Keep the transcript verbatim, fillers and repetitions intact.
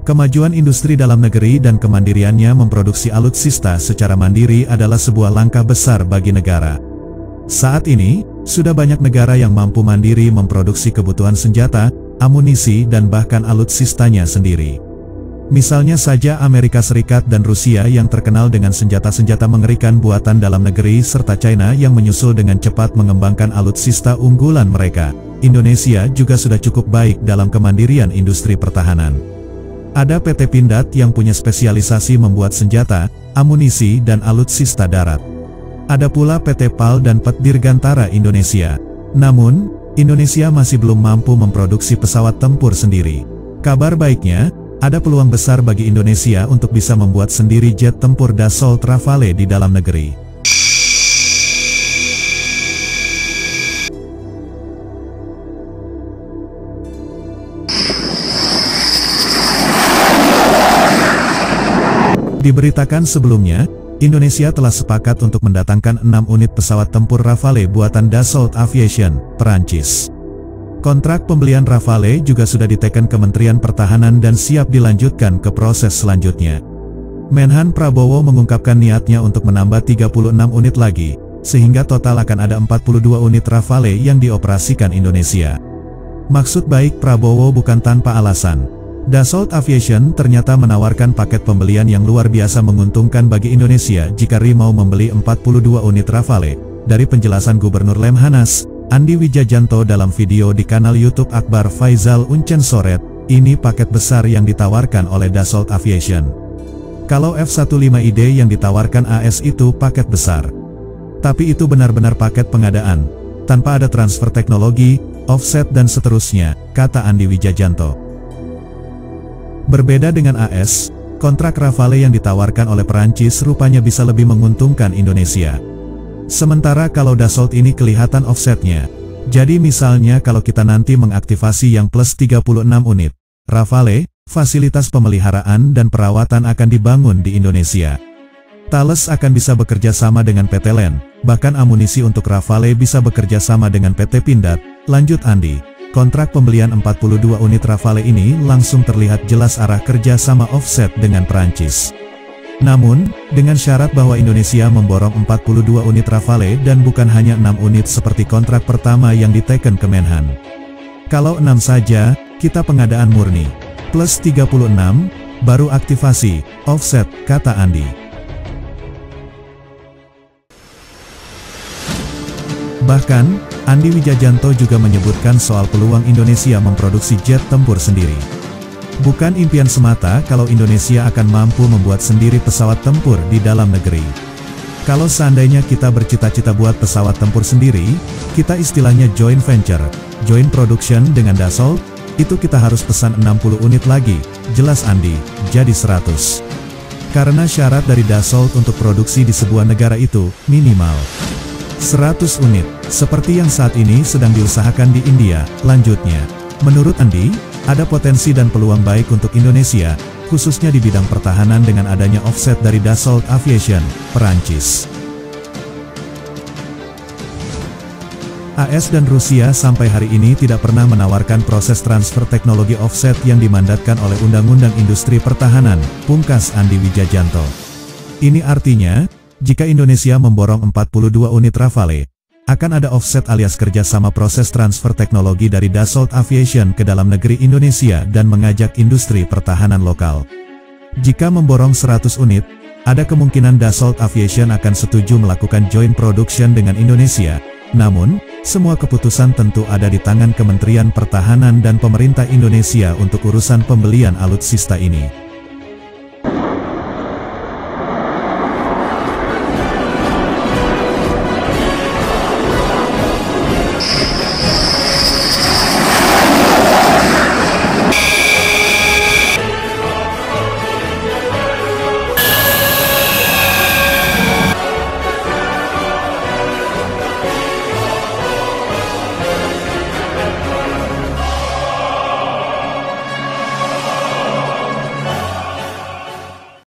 Kemajuan industri dalam negeri dan kemandiriannya memproduksi alutsista secara mandiri adalah sebuah langkah besar bagi negara. Saat ini, sudah banyak negara yang mampu mandiri memproduksi kebutuhan senjata, amunisi dan bahkan alutsistanya sendiri. Misalnya saja Amerika Serikat dan Rusia yang terkenal dengan senjata-senjata mengerikan buatan dalam negeri serta China yang menyusul dengan cepat mengembangkan alutsista unggulan mereka. Indonesia juga sudah cukup baik dalam kemandirian industri pertahanan. Ada P T Pindad yang punya spesialisasi membuat senjata, amunisi dan alutsista darat. Ada pula P T PAL dan P E T Dirgantara Indonesia. Namun, Indonesia masih belum mampu memproduksi pesawat tempur sendiri. Kabar baiknya, ada peluang besar bagi Indonesia untuk bisa membuat sendiri jet tempur Dassault Rafale di dalam negeri. Diberitakan sebelumnya, Indonesia telah sepakat untuk mendatangkan enam unit pesawat tempur Rafale buatan Dassault Aviation, Perancis. Kontrak pembelian Rafale juga sudah diteken Kementerian Pertahanan dan siap dilanjutkan ke proses selanjutnya. Menhan Prabowo mengungkapkan niatnya untuk menambah tiga puluh enam unit lagi, sehingga total akan ada empat puluh dua unit Rafale yang dioperasikan Indonesia. Maksud baik Prabowo bukan tanpa alasan. Dassault Aviation ternyata menawarkan paket pembelian yang luar biasa menguntungkan bagi Indonesia jika R I mau membeli empat puluh dua unit Rafale. Dari penjelasan Gubernur Lemhanas, Andi Wijajanto dalam video di kanal YouTube Akbar Faisal Uncensored, ini paket besar yang ditawarkan oleh Dassault Aviation. Kalau F satu lima I D yang ditawarkan A S itu paket besar. Tapi itu benar-benar paket pengadaan, tanpa ada transfer teknologi, offset dan seterusnya, kata Andi Wijajanto. Berbeda dengan A S, kontrak Rafale yang ditawarkan oleh Perancis rupanya bisa lebih menguntungkan Indonesia. Sementara kalau Dassault ini kelihatan offsetnya. Jadi misalnya kalau kita nanti mengaktifasi yang plus tiga puluh enam unit Rafale, fasilitas pemeliharaan dan perawatan akan dibangun di Indonesia. Thales akan bisa bekerja sama dengan P T Len, bahkan amunisi untuk Rafale bisa bekerja sama dengan P T Pindad, lanjut Andi. Kontrak pembelian empat puluh dua unit Rafale ini langsung terlihat jelas arah kerja sama offset dengan Perancis. Namun, dengan syarat bahwa Indonesia memborong empat puluh dua unit Rafale dan bukan hanya enam unit seperti kontrak pertama yang diteken Kemenhan. Kalau enam saja, kita pengadaan murni. Plus tiga puluh enam, baru aktivasi, offset, kata Andi. Bahkan, Andi Wijajanto juga menyebutkan soal peluang Indonesia memproduksi jet tempur sendiri. Bukan impian semata kalau Indonesia akan mampu membuat sendiri pesawat tempur di dalam negeri. Kalau seandainya kita bercita-cita buat pesawat tempur sendiri, kita istilahnya joint venture, joint production dengan Dassault, itu kita harus pesan enam puluh unit lagi, jelas Andi, jadi seratus. Karena syarat dari Dassault untuk produksi di sebuah negara itu, minimal seratus unit, seperti yang saat ini sedang diusahakan di India, lanjutnya. Menurut Andi, ada potensi dan peluang baik untuk Indonesia, khususnya di bidang pertahanan dengan adanya offset dari Dassault Aviation, Perancis. A S dan Rusia sampai hari ini tidak pernah menawarkan proses transfer teknologi offset yang dimandatkan oleh Undang-Undang Industri Pertahanan, pungkas Andi Wijajanto. Ini artinya, jika Indonesia memborong empat puluh dua unit Rafale, akan ada offset alias kerjasama proses transfer teknologi dari Dassault Aviation ke dalam negeri Indonesia dan mengajak industri pertahanan lokal. Jika memborong seratus unit, ada kemungkinan Dassault Aviation akan setuju melakukan joint production dengan Indonesia. Namun, semua keputusan tentu ada di tangan Kementerian Pertahanan dan pemerintah Indonesia untuk urusan pembelian alutsista ini.